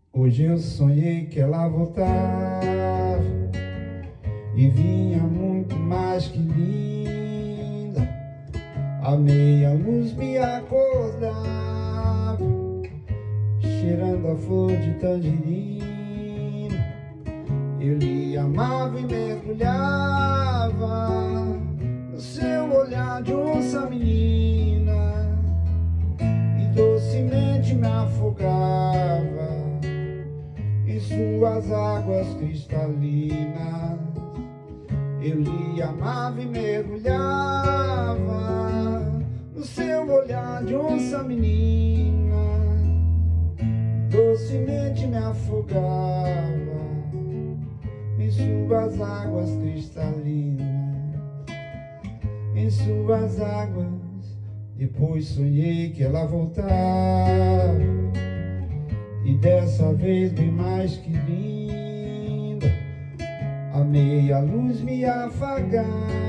Hoje eu sonhei que ela voltava e vinha muito mais que linda. A meia luz me acordava, cheirando a flor de tangerina. Eu lhe amava e mergulhava no seu olhar de onça menina, e docemente me afogava em suas águas cristalinas. Eu lhe amava e mergulhava no seu olhar de onça menina, e docemente me afogava em suas águas cristalinas, em suas águas. Depois sonhei que ela voltava, e dessa vez bem mais que linda. A meia luz me afagava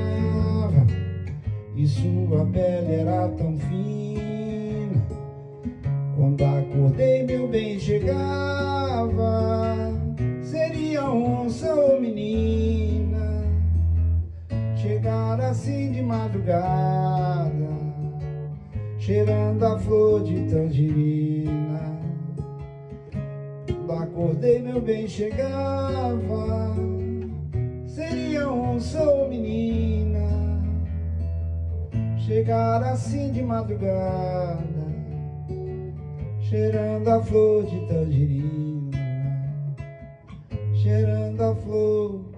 e sua pele era tão fina. Quando acordei meu bem chegava, seria onça ou menina. Chegar assim de madrugada, cheirando a flor de tangerina. Quando acordei meu bem chegava, seria onça ou menina. Chegar assim de madrugada, cheirando a flor de tangerina, cheirando a flor